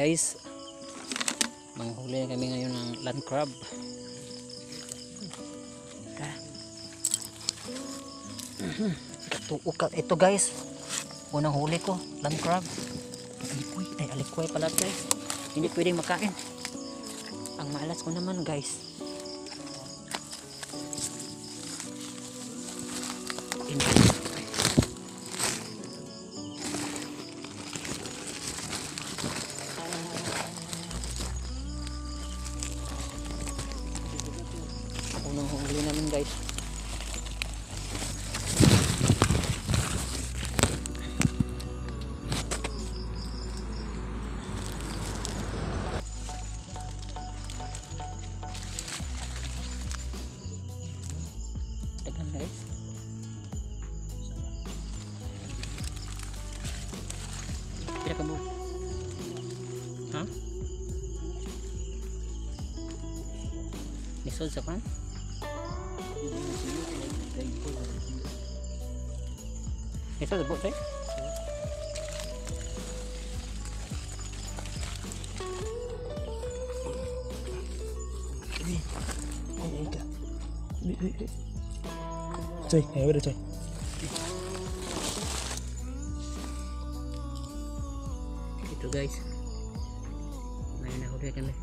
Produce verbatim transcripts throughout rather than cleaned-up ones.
guys, manghuli kami ngayon ng land crab. Ito, ito guys, unang huli ko, land crab. Alikoy, ay alikoy pala ito eh. Hindi pwedeng makain. Ang malas ko naman guys. Unang huli namin guys. Tekan guys. Kira kamu? Hah? Nisod sa pan? Ito sebut saya. Ini, ini ikan. Ini, ini. Coy, ya udah coy. Itu guys. Main aku dia kan deh.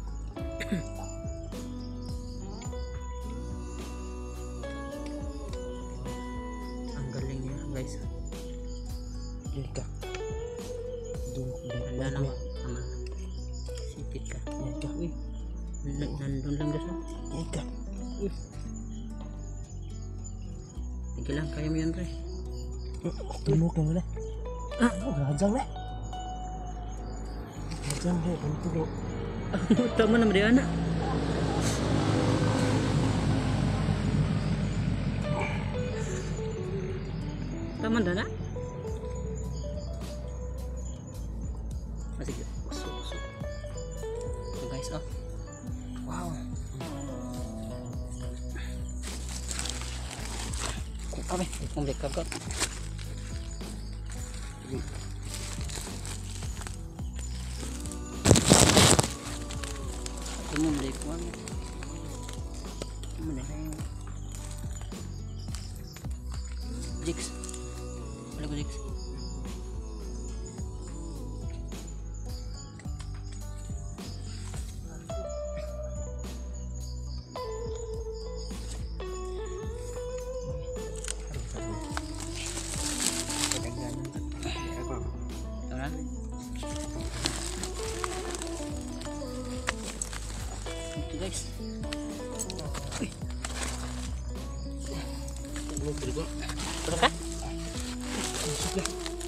Ang galingnya guys. Ikan. Dungkul Ada lang sama sipit ka. Ikan. Wih, nandun lang guys. Ikan. Wih. Tinggi lang kaya mo yan pre. Tumuk yang mana? Ah, Oh, gajang lah. Gajang deh, bentuk lo. tama naman dia anak. Taman dah nak? Masih usuk usuk. Tuh guys, oh. Wow. Kami, mau beli kakak. Aku mau beli kuang. Mana yang Jigs? Ada ko Jigs? Itu guys. Wih. Ini berikan. Betul kan? Sudah.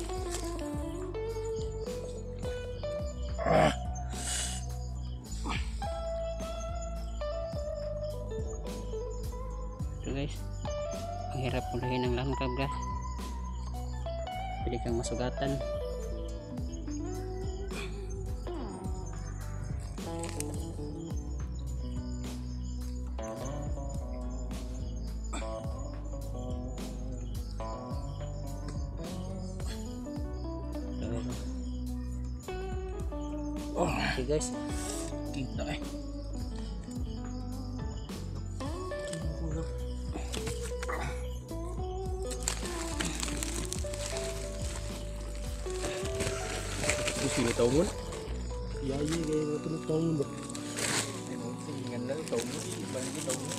Itu guys. Ang hirap ulihin ng langkab guys. Pwede kang masugatan. Oh, Okay guys. kita eh. Di sini tahu mun? Ya iya kayak tuh tahu mun. Emang sih dengan lalu tahu mun sih banyak tahu mun.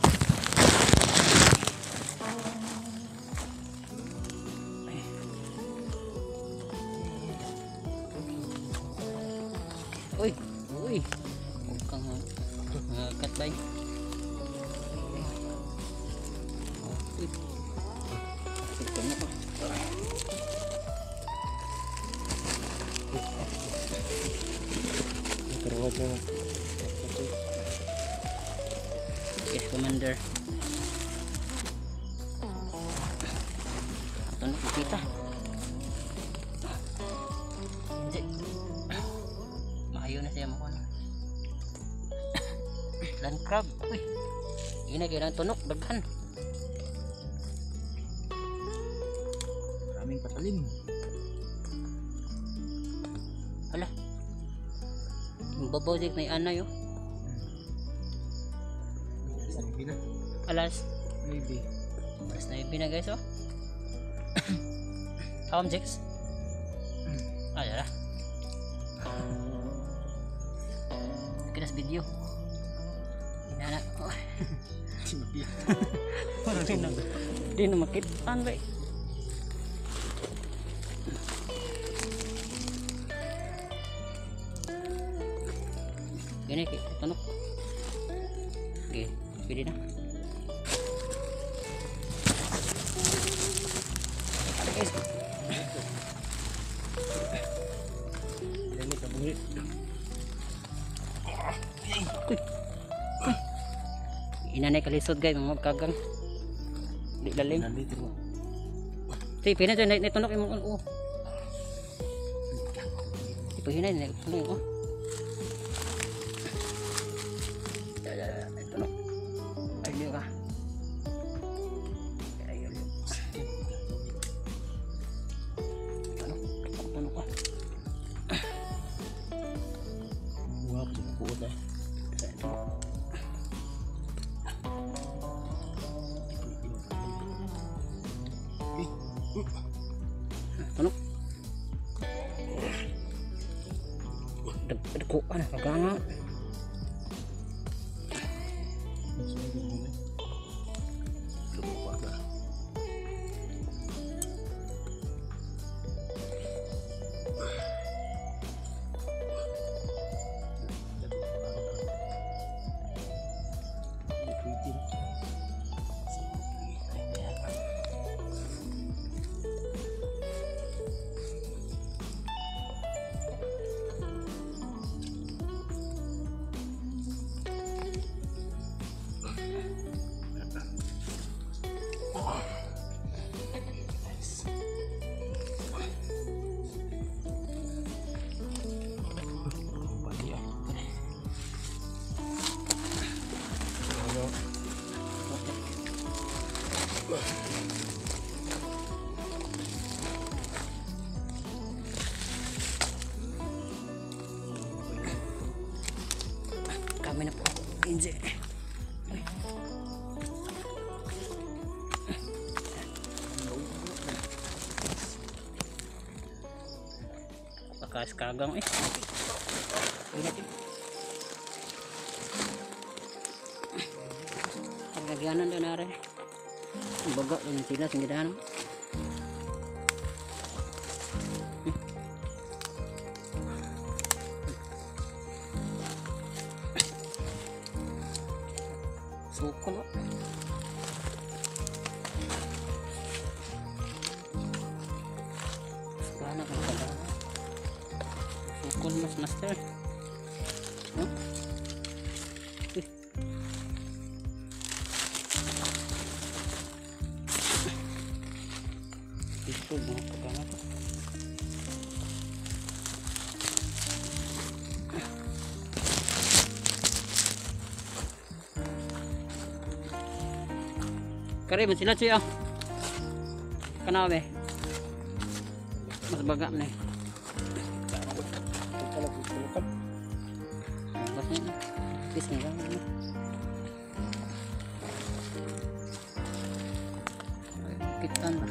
Uy, uy. Huwag kang ngakat ba yun? Uy. Ito na pa. Terus aja. Yes, Commander. Ito na kita. Maayo na siya mo. Land crab. Uy. Ini kailangan tunok daghan. Maraming patalim. Hala. babaw jig na anay oh. Sabi na. Alas Maybe. alas na na guys oh. Hawam jigs. Ah, yara. Kinas video. Inana. Oh. Si Mapi. Parang di na. Di na makitaan ba eh. Gini kayak tunuk. Oke, pwede na. Ada guys. Ini kaburi. Inanay kalisod guys, mga kagang. Di lalim. Nandito mo. Si pina dyan, nitunok yung mga oh. Ipo hinay, nitunok oh. Nitunok. Ay, liyo ka. Ay, liyo. Tunok, tunok oh. Buat buat dah. Tunok. Dek-dek ano, kaganga. Lupa dah. Kami na po. Inje. Pakas kagang eh. Ingat eh. Ang nagyanan doon na rin. Ang baga yung sila singidahan. Sukol oh. Sana kan pala. Sukol mas master. No? Eh. Ito mga pagkana to. Kari man sila siya. Kanawe. Mas baga na eh. Bas na. Pis nga lang. Kitan ba?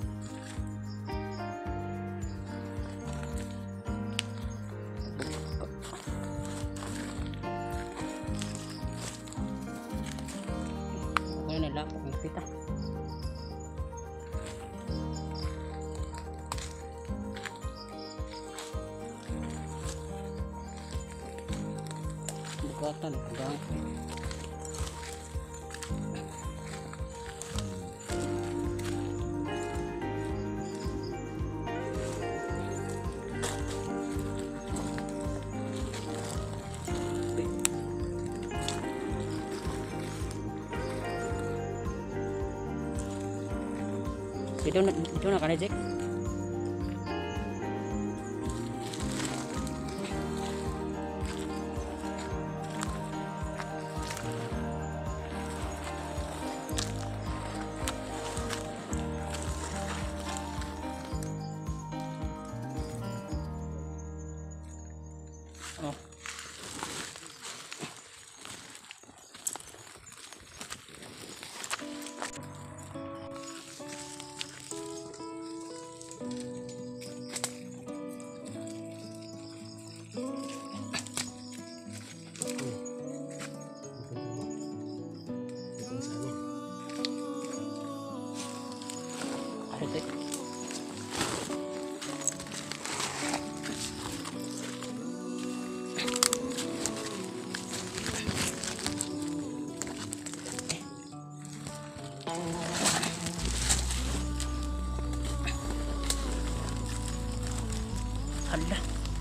Okay na lang. Kita. Bukatan, pegang. Itu itu nak ada Jack. Oh. putik. Hala.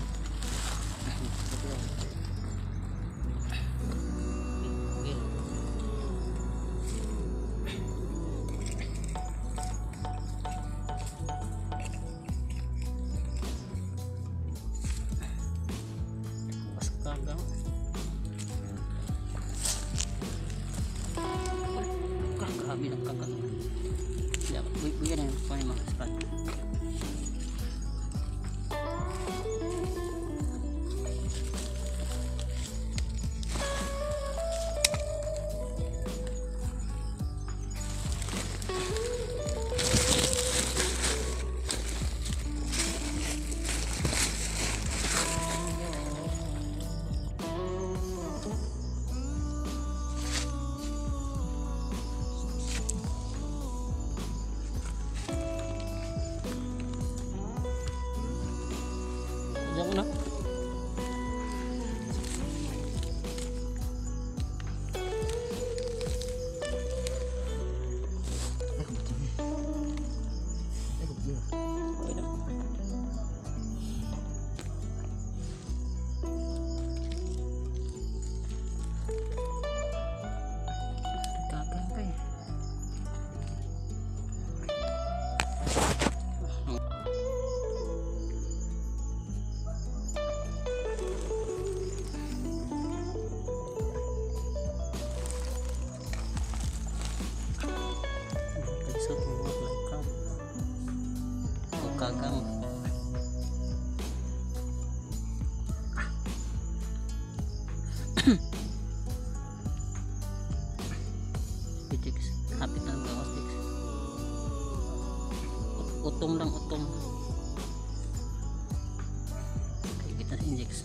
Mas kagang. Kagabi ng kagang. Ya, bigyan ng paano mga spot. Diyan ko na. Okay lang. Kagang pa eh. Isot mo mga live crab o kagang. Sticks, kapit na ang gawa sticks. Utom lang, utom. Kaigit na sa injects.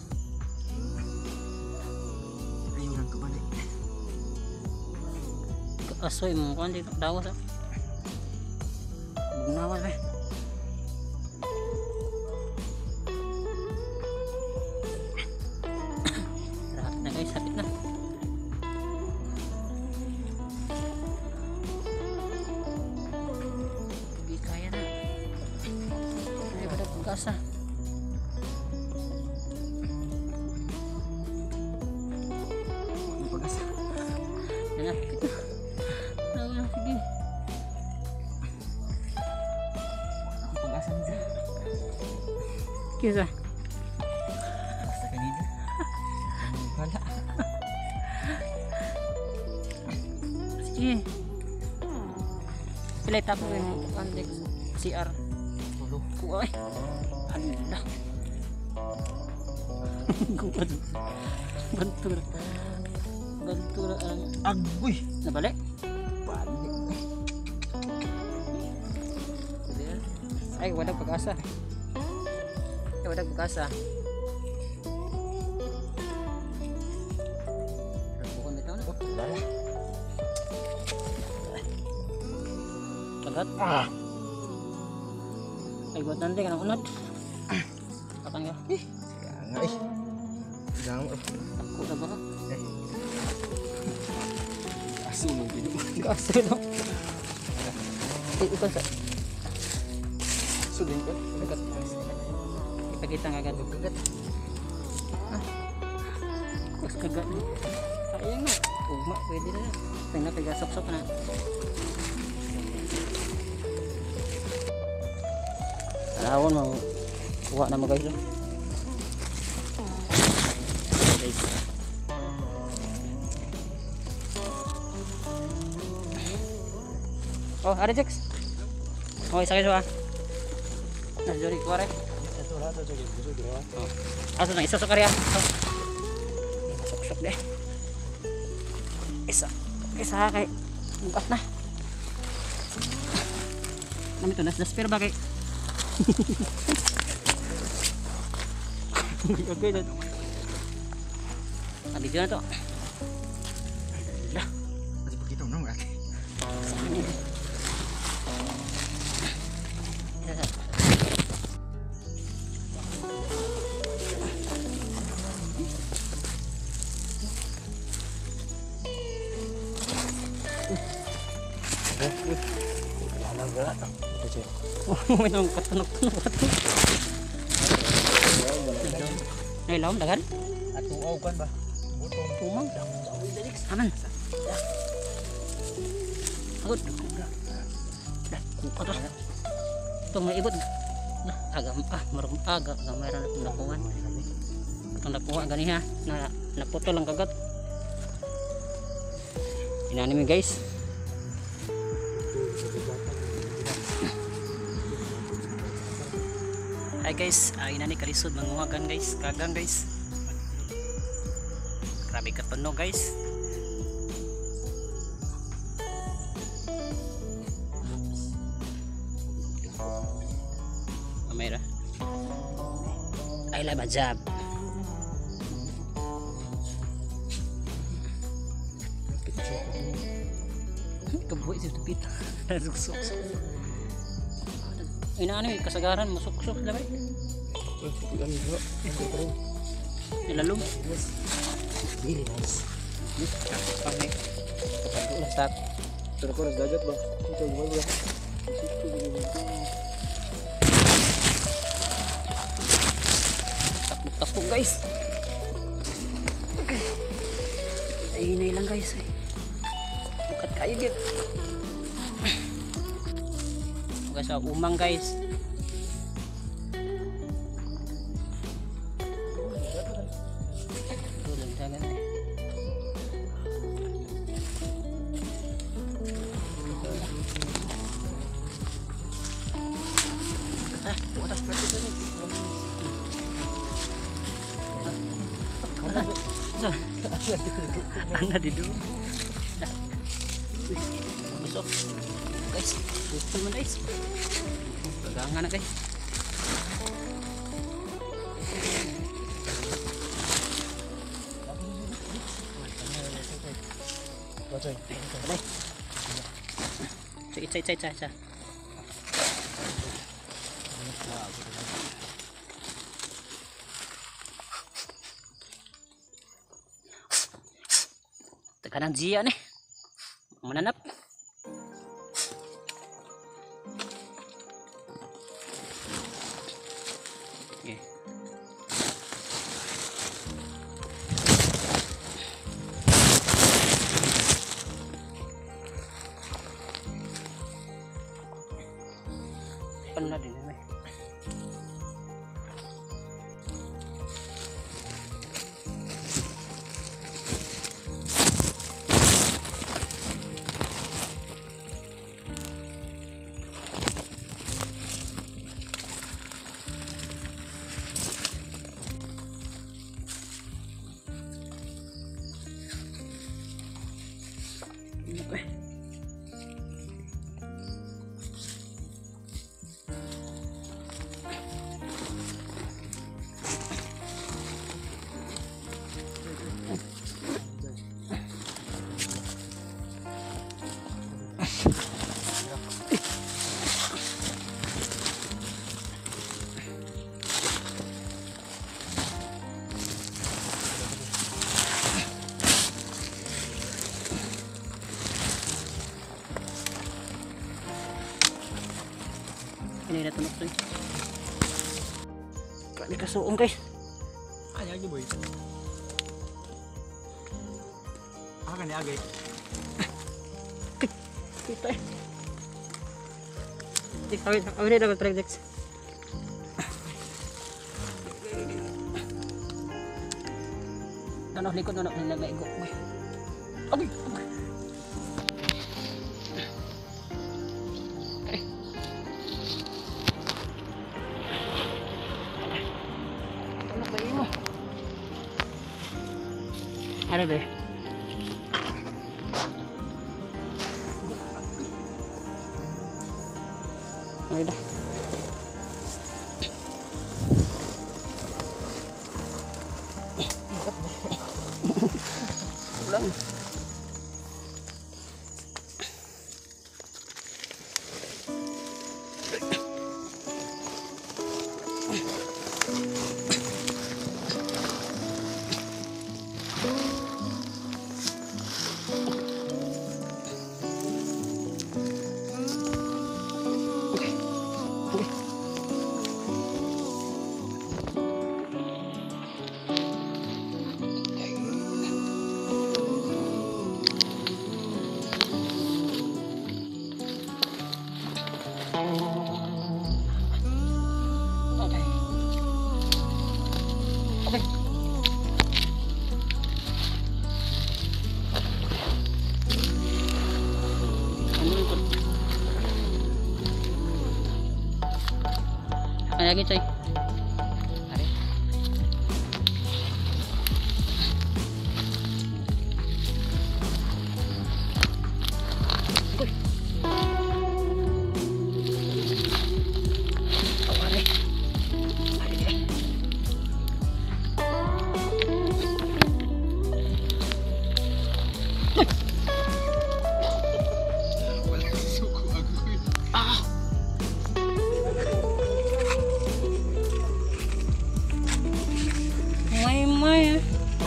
Ayun lang kabalik. Asoy mo kung hindi dawas ah. Bugnawan eh. Rahat na guys, sapit na. Hindi kaya na. Hindi ba na pagkasa? May pag-asa. Yan na, sapit na. Tawa na, sige. Pag-asa niya. Kisa. Basta kanina. Wala. Sige. Pilay tapo yung contex C R. Tulo. Kuay. Anda. Kuwan. Bantura. Bantura ang Agoy. nabalik. Balik. Ay, walang pag-asa. Ay, walang pag-asa. Bukon nito na. Wala. Kagat. Ah. Ay, buat nanti ka ng unod. Katang ka. Kaya nga eh. Jangan oh. Ako na ba ka? Eh. Aso mo dito. Kaso no. Ay, upan sa. Aso din ko. Kagat. Ipakita nga agad. Kagat. Kus kagat. Sayang na. Ugma, pwede na. Tingnan, pigasok-sok na. Alawon mo. Kuha na mo guys. Guys. Oh, ada Jex. Oh, isa kayo ah. Nasjori kuare. Ito lahat sa jogger. Gusto ginawa. Oh. Aso na isa sa karya. Oh. Sok-sok deh. Isa. Isa kay bukas na. Nami to nas pero bagay. Okay na. Abi na to. Dah. Masih begitu nong lagi. Alaga. Ito siya. Oh, may nang katunog-tunog ato. Nay laom dagan. At tuaw kan ba? Butong. Umang. Aman. Agad. Dah, kuha to. Itong may ibot. Nah, agak ah marum agak gamay ra natong nakuhan. Atong nakuha gani ha. Na naputol ang kagat. Inani mi guys. Hi guys, uh, inani kalisod manguhagan guys, kagang guys. Grabe ka tunog guys. Kamera. Ay la bajab. Kabuhi si tupit. Suksok. Inani kasagaran masuksok labay. Yan bro. Ilalom. Really nice. Pamay. Kapag ulas tap. Pero ko dagat ba? Ito buhay ba? Takbo guys. Ay hinay lang guys. Bukat kayo din. Bukas sa umang guys. Tulang dagat eh. Ah, bukas pati ito nih. Anda di dulu. Besok, guys, teman guys, pegangan guys. Bacoy. Cek cek cek cek cek. Tekanan Zia nih menanap. Oke. Pernah din nih. Ini ada tunog tuh. Kali kasuong guys. Kaya aja boy. Akan ya guys. Kita eh. Dik, awin, awin na dapat projects. Ano likod ano na maigo. Abi. Ada deh. Ayo dah. Pulang. Oke. Oke. Ambil ikut. Kayak gitu, coy. Mari. Uy. Mari. Mari deh. Ah. May-may.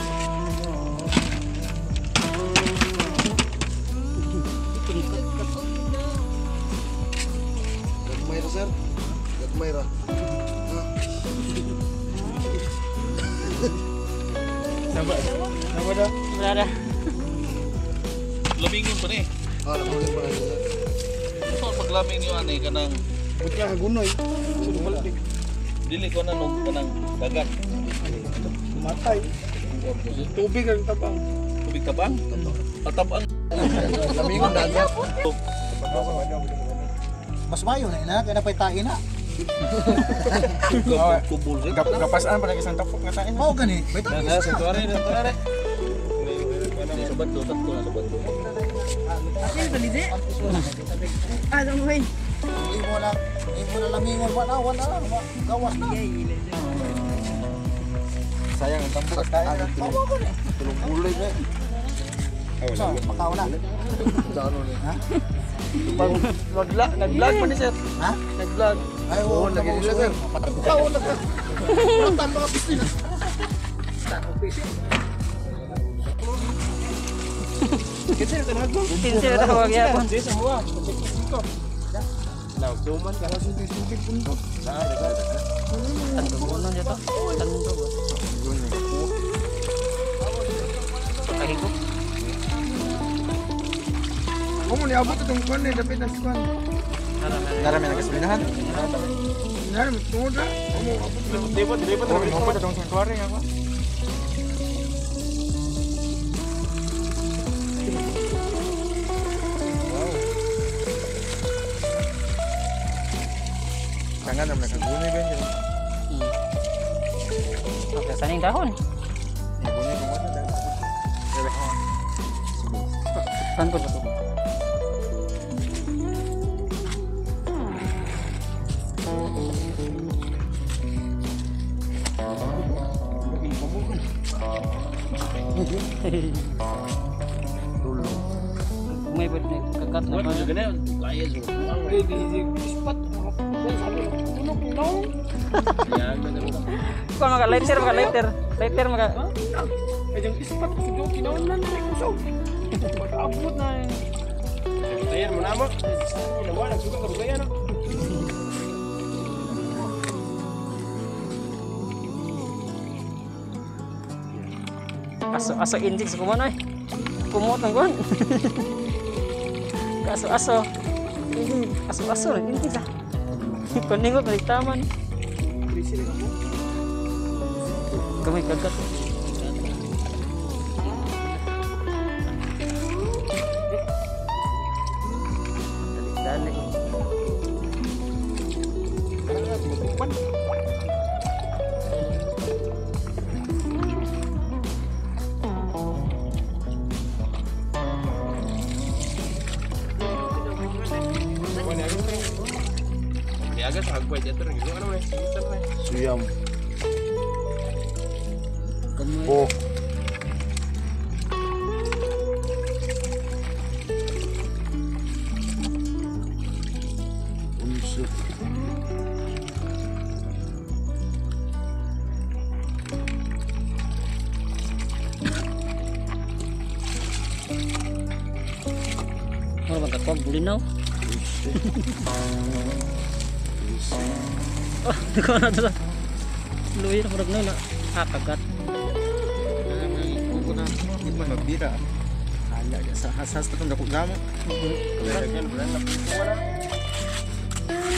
Gagmay ra sir. Gagmay ra. Nampak? Nampak dah? Berada. Lamingon pa ni. Ah, nakulit pa rin sir. So paglaming niyo ani kanang Butya ka gunoy. Sudah balik. dili ko na nung kanang dagat. Matay. Tubig ang tabang. Tubig tabang. At tabang. Lamingon dagat. Mas mayo na ina kaya napay tahi na. Kubul rin. Kapasaan pa isang tapok nga tain. Mao gani. May tahi. Na sa tuare na tuare. Ni sobat do tatlo na sobat do. Imo na imo na lamingon wala wala gawas na. Sayang ang tampok tain. Mao gani. Tulong bulig na. So, makaw na. Sa ano ni? Ha? Pag nag-vlog, nag-vlog pa ni sir. Ha? Nag-vlog. Ay, Oo, lagi nila sir. Makaw na ka. Tanto ka piscina. Kasi ito nag Pinsil na tawag yapon. Kasi semua. Law, cuman kalau suntik-suntik pun tuh. Nah, ada ada. Tanto mo nun dito. Tanto mo. Kahigop. Kamu ni abot itong kuan eh, dapat nasi kuan. Narami na kasbinahan. Narami tungod na. Kamu abot. Depot, depot. Kamu pa itong santuari nga ko. Tangan naman nakagunay ba yun? Hmm. Okay, saning dahon. Nagunay kung ano dahil. Saan po ba ito? May ba't nagkakat na ba? ganun. Kaya so. Eh, di ispat. Yan man naman. Kung maka lighter, maka lighter. Lighter maka. Eh, yung ispat ko sa kinaon na na ko so. Pag-abot na. Ayan mo na mo. Ginawa na suka ka ba na. Aso aso injik sa kumano eh. Kumot ng gon. Aso aso. Aso aso injik sa. Paningot balik taman. Kamay kagat. Dalik. Niaga sa hagway dito rin. Ano na? Suyam. Kamay. Oh. Unsur. Ano ba kapag bulinaw? Oh, di ko na ito. Luwi na murag na kakagat. Kung na, hindi pa magbira. Hala, sa hasas na itong dako gamo. Kaya yan, wala na.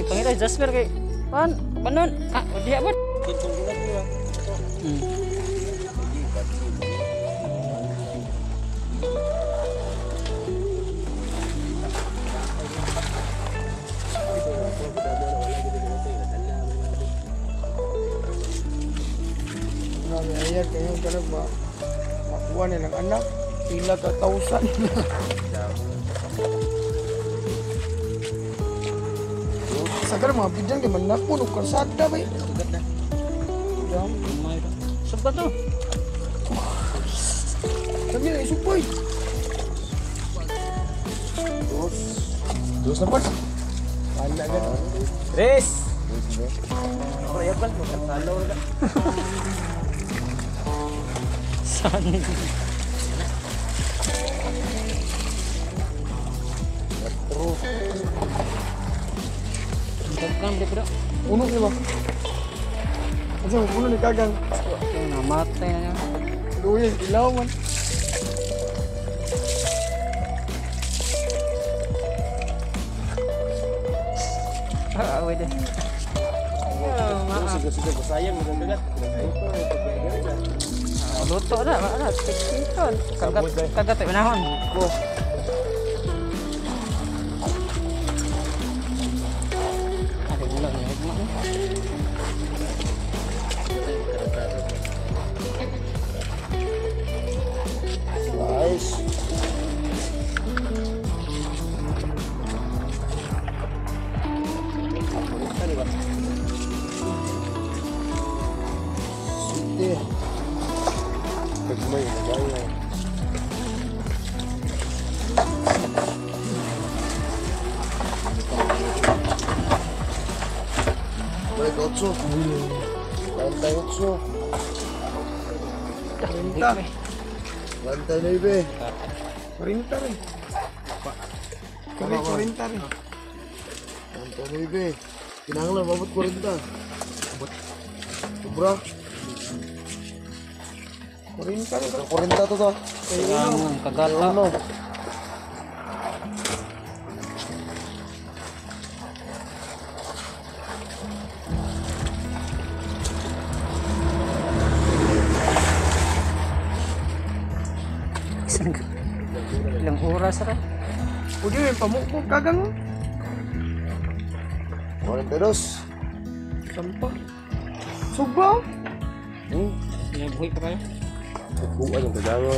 Pangita Jasper kay pan panon ah diha bud. Kintong bulan ko. Hmm. Grabe, ayan kayo ganun ba? Makuha nilang anak, pila ka tausan. Sakar mga bidyan kay manapon og karsada ba? Sugat na. Jam, Subat to. sabi na isupoy. Dos. Dos na pa. Wala ganun. Tres. Ako ya kan magkasalo na. San. Kan dia pula. Uno ni ba? Asa mo puno ni kagang. Yang namatay na niya. Luya, ilaw man. Ah, wait deh. Sige sige sayang mo dagat. Luto dah, mak dah. Tikon. Kagat kagat tak menahon. Oh, Ada ulang ya, mak ni. Nice. Sige. Pagmay na kaya. Balik otso. Lantai otso. Kurinta. Lantai nueve. Kurinta rin. Kami kurinta rin. Lantai nueve. Kinanglan mabot kurinta. Sobra. Kurinta rin. Kurinta to to. Ang kagata. Ano? Ilang oras ra? Pwede may pamukpok kagang. Kurinta dos. Sampa. Sobra. Hmm. May buhay pa kayo? Buwan yung kagawa.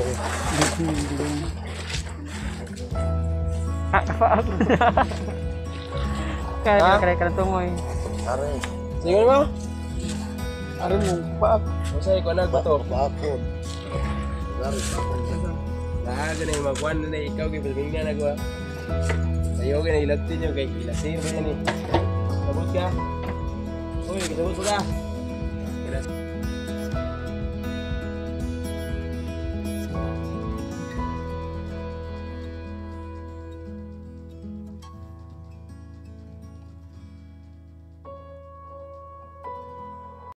Ah, apa aku? Kaya kaya kaya tungoy. Are. Sige mo. Ari mong paak. Masay ko na bato. Bakod. Dari bakod. Nah, ganun magwan na ikaw kay bilbing na nagwa. Sayo ganun ilagtin nyo kay ilasir ba yan eh. Sabot ka. Uy, sabot ka.